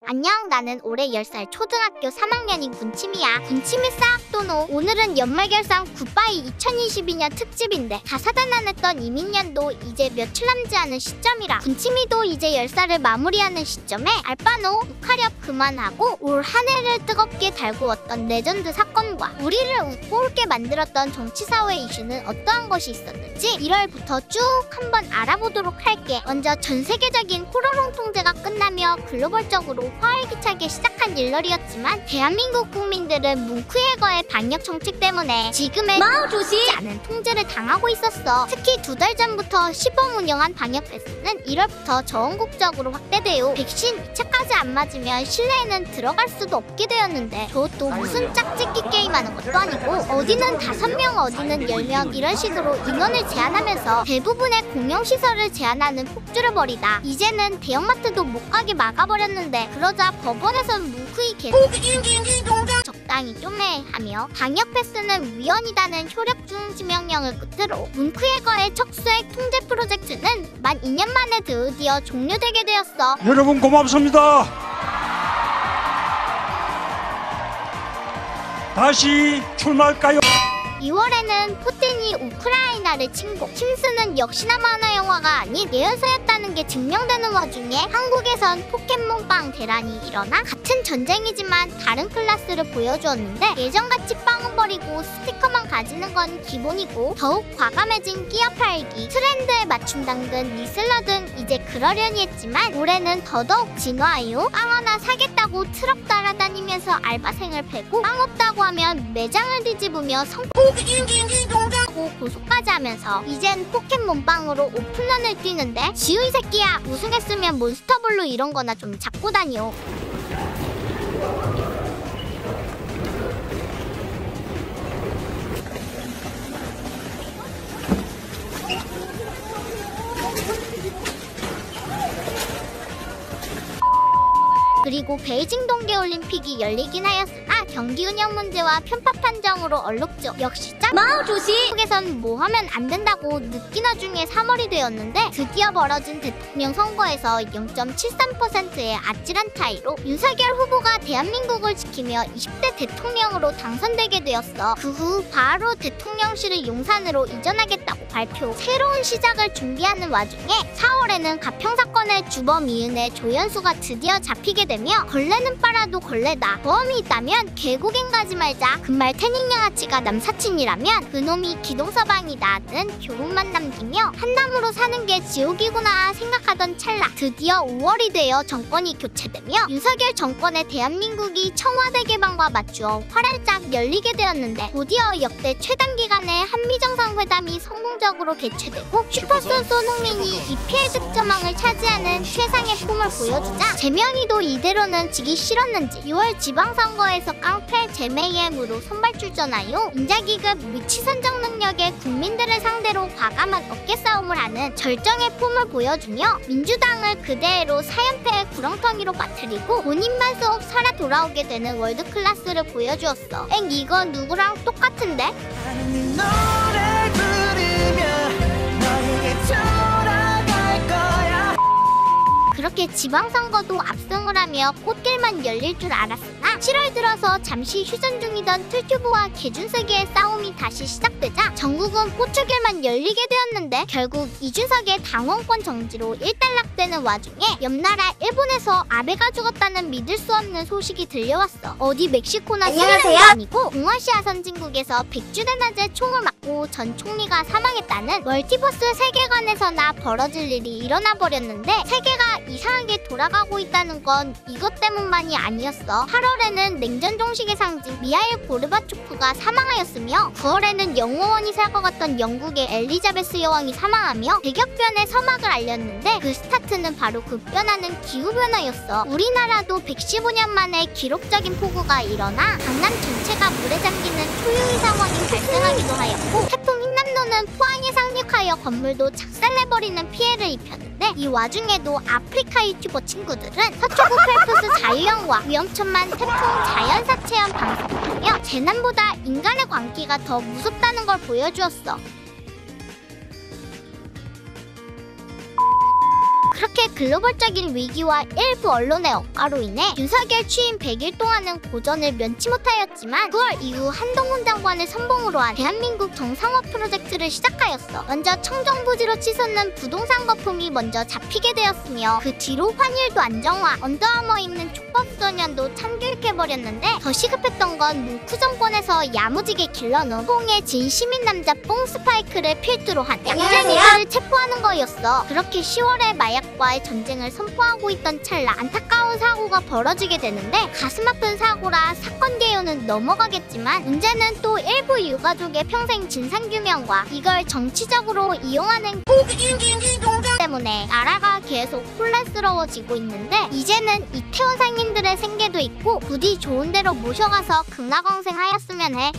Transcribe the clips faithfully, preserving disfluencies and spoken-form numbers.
안녕, 나는 올해 열 살 초등학교 삼 학년인 군침이야. 군침이 싹도노. 오늘은 연말결산 굿바이 이천이십이 년 특집인데 다사다난했던 이민년도 이제 며칠 남지 않은 시점이라 군침이도 이제 열 살을 마무리하는 시점에 알바노 욱하렵 그만하고 올 한 해를 뜨겁게 달구었던 레전드 사건과 우리를 웃고 웃게 만들었던 정치사회 이슈는 어떠한 것이 있었는지 일월부터 쭉 한번 알아보도록 할게. 먼저 전세계적인 코로나 통제가 끝나며 글로벌적으로 활기차게 시작한 일월이었지만 대한민국 국민들은 뭉크헤거의 방역 정책 때문에 지금의 쉽지 않은 통제를 당하고 있었어. 특히 두 달 전부터 시범 운영한 방역 패스는 일월부터 전국적으로 확대되어 백신 이 차까지 안 맞으면 실내에는 들어갈 수도 없게 되었는데 저것도 무슨 짝짓기 게임하는 것도 아니고 어디는 다섯 명 어디는 열 명 이런 식으로 인원을 제한하면서 대부분의 공영시설을 제한하는 폭주를 벌이다 이제는 대형마트도 못 가게 막아버렸는데 그러자 법원에서는 뭉크히 계속 적당히 좀 해 하며 방역 패스는 위헌이다는 효력 중지 명령을 끝으로 뭉크헤거의 척수액 통제 프로젝트는 만 이 년 만에 드디어 종료되게 되었어. 여러분 고맙습니다. 다시 출마할까요? 이월에는 푸틴이 우크라이나를 침공, 침수는 역시나 만화 영화가 아닌 예언서였다는 게 증명되는 와중에 한국에선 포켓몬빵 대란이 일어나 같은 전쟁이지만 다른 클래스를 보여주었는데 예전같이 빵은 버리고 스티커만 가지는 건 기본이고 더욱 과감해진 끼어 팔기, 트렌드에 맞춤 당근, 리슬러 등 이제 그러려니 했지만 올해는 더더욱 진화하여 빵 하나 사겠다고 트럭 따라다니면서 알바생을 패고 빵 없다고 하면 매장을 뒤집으며 성공 하고 고소까지 하면서 이젠 포켓몬빵으로 오픈런을 뛰는데 지우 이 새끼야, 우승했으면 몬스터볼로 이런 거나 좀 잡고 다녀. 그리고 베이징 동계올림픽이 열리긴 하였으나 경기 운영 문제와 편파 판정으로 얼룩죠. 역시 짱 한국에선 뭐 하면 안 된다고 늦긴 와중에 삼월이 되었는데 드디어 벌어진 대통령 선거에서 영 점 칠삼 퍼센트의 아찔한 차이로 윤석열 후보가 대한민국을 지키며 이십 대 대통령으로 당선되게 되었어. 그 후 바로 대통령실을 용산으로 이전하겠다고 발표. 새로운 시작을 준비하는 와중에 사월에는 가평 사건의 주범 이은혜 조연수가 드디어 잡히게 되며 걸레는 빨아도 걸레다. 보험이 있다면 개고갱 가지 말자. 금말 태닝 양아치가 남사친이라면 그놈이 기동서방이다는 교훈만 남기며 한남으로 사는 게 지옥이구나 생각하던 찰나 드디어 오월이 되어 정권이 교체되며 윤석열 정권의 대한민국이 청와대 개방과 맞추어 활활짝 열리게 되었는데 드디어 역대 최단기간에 한미정상회담이 성공적으로 개최되고 슈퍼스 손흥민이 이피엘 득점왕을 차지하는 최상의 폼을 보여주자 재명이도 이대로는 지기 싫었는지 유월 지방선거에서 깡패 제메이엠으로 선발 출전하여 인자기급 위치 선정 능력에 국민들을 상대로 과감한 어깨싸움을 하는 절정의 폼을 보여주며 민주당을 그대로 사연패의 구렁텅이로 빠뜨리고 본인만 쏙 살아 돌아오게 되는 월드클래스를 보여주었어. 엥, 이거 누구랑 똑같은데? 그렇게 지방선거도 압승을 하며 꽃길만 열릴 줄 알았으나 칠월 들어서 잠시 휴전 중이던 툴튜브와 개준석의 싸움이 다시 시작되자 전국은 꽃길만 열리게 되었는데 결국 이준석의 당원권 정지로 일단락되는 와중에 옆나라 일본에서 아베가 죽었다는 믿을 수 없는 소식이 들려왔어. 어디 멕시코나 스리랑도 아니고 동아시아 선진국에서 백주대 낮에 총을 맞고 전 총리가 사망했다는 멀티버스 세계관에서나 벌어질 일이 일어나 버렸는데 세계가 이상하게 돌아가고 있다는 건 이것 때문만이 아니었어. 팔월에는 냉전 종식의 상징 미하일 고르바초프가 사망하였으며 구월에는 영원히 살 것 같던 영국의 엘리자베스 여왕이 사망하며 백여변의 서막을 알렸는데 그 스타트는 바로 급변하는 기후변화였어. 우리나라도 백십오 년 만에 기록적인 폭우가 일어나 강남 전체가 물에 잠기는 초유의 상황이 발생하기도 하였고 태풍 흰남노는 포항에 상륙하여 건물도 착살내버리는 피해를 입혔는데 이 와중에도 아프리카 유튜버 친구들은 서초구 펠프스 자유형과 위험천만 태풍 자연사 체험 방송하며 재난보다 인간의 광기가 더 무섭다는 걸 보여주었어. 그렇게 이렇게 글로벌적인 위기와 일부 언론의 억가로 인해 윤석열 취임 백 일 동안은 고전을 면치 못하였지만 구월 이후 한동훈 장관의 선봉으로 한 대한민국 정상화 프로젝트를 시작하였어. 먼저 청정부지로 치솟는 부동산 거품이 먼저 잡히게 되었으며 그 뒤로 환율도 안정화, 언더아머 입는 촉법소년도 참교육해버렸는데 더 시급했던 건 노크 정권에서 야무지게 길러놓은 뽕의 진시민 남자 뽕 스파이크를 필두로 한 약자들을 체포하는 거였어. 그렇게 시월에 마약과의 전쟁을 선포하고 있던 찰나 안타까운 사고가 벌어지게 되는데 가슴 아픈 사고라 사건 개요는 넘어가겠지만 문제는 또 일부 유가족의 평생 진상규명과 이걸 정치적으로 이용하는 때문에 나라가 계속 혼란스러워지고 있는데 이제는 이태원 상인들의 생계도 있고 부디 좋은 데로 모셔가서 극락왕생하였으면 해.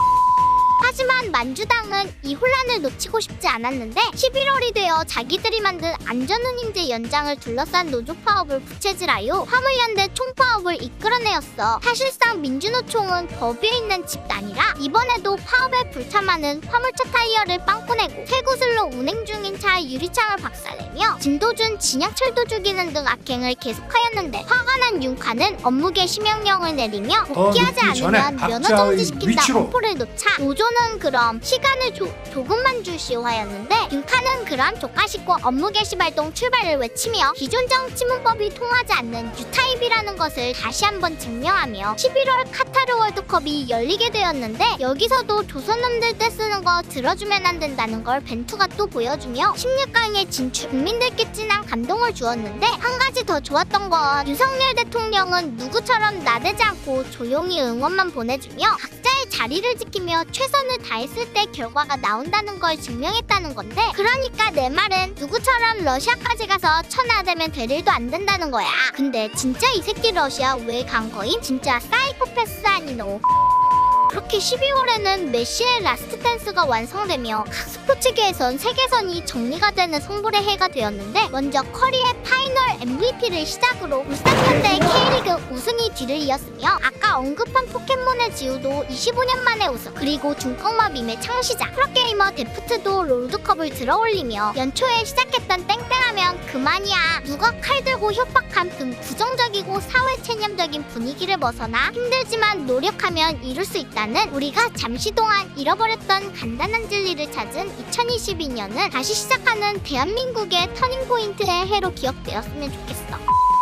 하지만 만주당은 이 혼란을 놓치고 싶지 않았는데 십일월이 되어 자기들이 만든 안전운임제 연장을 둘러싼 노조파업을 부채질하여 화물연대 총파업을 이끌어내었어. 사실상 민주노총은 법 위에 있는 집단이라 이번에도 파업에 불참하는 화물차 타이어를 빵꾸내고 쇠구슬로 운행 중인 차 유리창을 박살내며 진도준 진양철도 죽이는 등 악행을 계속하였는데 화가 난 윤카는 업무 개시 명령을 내리며 복귀하지 않으면 면허 정지시킨다 공포를 놓자 노조는 그럼 시간을 조, 조금만 주시오 하였는데 윤카는 그럼 조카식고 업무 개시 발동 출발을 외치며 기존 정치문법이 통하지 않는 유타입이라는 것을 다시 한번 증명하며 십일월 카타르 월드컵이 열리게 되었는데 여기서도 조선놈들 때 쓰는 거 들어주면 안 된다는 걸 벤투가 또 보여주며 십육 강에 진출 국민들께 진한 감동을 주었는데 한 가지 더 좋았던 건 윤석열 대통령은 누구처럼 나대지 않고 조용히 응원만 보내주며 각자의 자리를 지키며 최선을 다했을 때 결과가 나온다는 걸 증명했다는 건데 그러니까 내 말은 누구처럼 러시아까지 가서 천하되면 될 일도 안 된다는 거야. 근데 진짜 이 새끼 러시아 왜 간 거임? 진짜 사이코패스 아니노? 그렇게 십이월에는 메시의 라스트 댄스가 완성되며 각 스포츠계에선 세계선이 정리가 되는 성불의 해가 되었는데 먼저 커리의 파이널 엠브이피를 시작으로 울산현대의 K리그 우승이 뒤를 이었으며 아까 언급한 포켓몬의 지우도 이십오 년 만에 우승 그리고 중꺾마 밈의 창시자 프로게이머 데프트도 롤드컵을 들어올리며 연초에 시작했던 땡땡하면 그만이야 누가 칼 들고 협박함 등 부정적이고 사회 체념적인 분위기를 벗어나 힘들지만 노력하면 이룰 수 있다 는 우리가 잠시 동안 잃어버렸던 간단한 진리를 찾은 이천이십이 년은 다시 시작하는 대한민국의 터닝포인트의 해로 기억되었으면 좋겠어.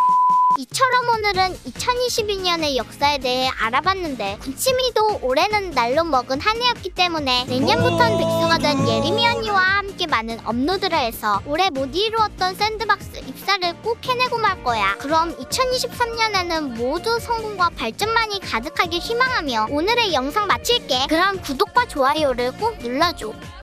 이처럼 오늘은 이천이십이 년의 역사에 대해 알아봤는데 군침이도 올해는 날로 먹은 한 해였기 때문에 내년부터는 백수가 된 예림이 언니와 함께 많은 업로드를 해서 올해 못 이루었던 샌드박스 입사를 꼭 해내고 말 거야. 그럼 이천이십삼 년에는 모두 성공과 발전만이 가득하길 희망하며 오늘의 영상 마칠게. 그럼 구독과 좋아요를 꼭 눌러줘.